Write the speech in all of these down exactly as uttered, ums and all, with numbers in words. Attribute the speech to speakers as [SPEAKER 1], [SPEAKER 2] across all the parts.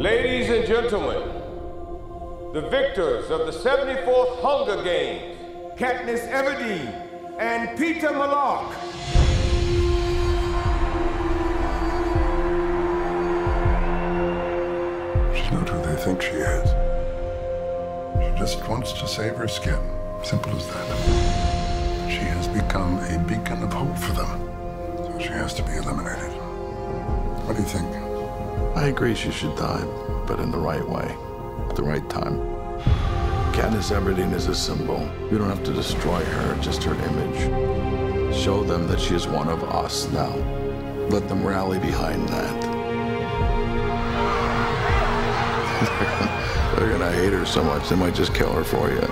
[SPEAKER 1] Ladies and gentlemen, the victors of the seventy-fourth Hunger Games, Katniss Everdeen and Peter Malak.
[SPEAKER 2] She's not who they think she is. She just wants to save her skin. Simple as that. She has become a beacon of hope for them. So she has to be eliminated. What do you think?
[SPEAKER 3] I agree she should die, but in the right way, at the right time. Katniss Everdeen is a symbol. You don't have to destroy her, just her image. Show them that she is one of us now. Let them rally behind that. They're gonna hate her so much, they might just kill her for you.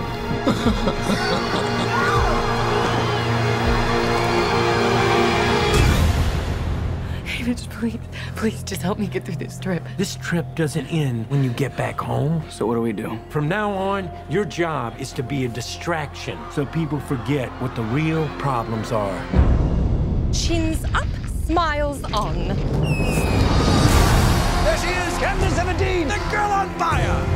[SPEAKER 4] Haymitch, please, please just help me get through this trip.
[SPEAKER 5] This trip doesn't end when you get back home.
[SPEAKER 6] So what do we do?
[SPEAKER 5] From now on, your job is to be a distraction so people forget what the real problems are.
[SPEAKER 4] Chins up, smiles on.
[SPEAKER 6] There she is, Katniss Everdeen, the girl on fire!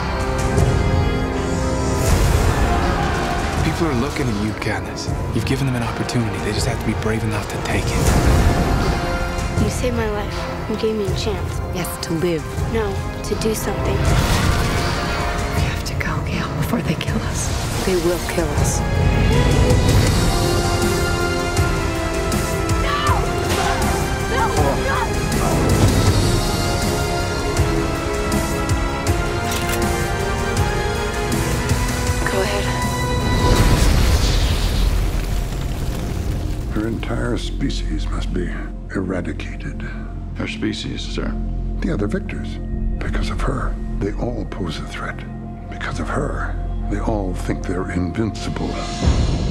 [SPEAKER 7] People are looking at you, Katniss. You've given them an opportunity. They just have to be brave enough to take it.
[SPEAKER 8] You saved my life. You gave me a chance.
[SPEAKER 4] Yes, to live.
[SPEAKER 8] No, to do something.
[SPEAKER 4] We have to go, Gale, before they kill us.
[SPEAKER 8] They will kill us. Go ahead.
[SPEAKER 2] Her entire species must be eradicated.
[SPEAKER 3] Her species, sir.
[SPEAKER 2] The other victors. Because of her, they all pose a threat. Because of her, they all think they're invincible.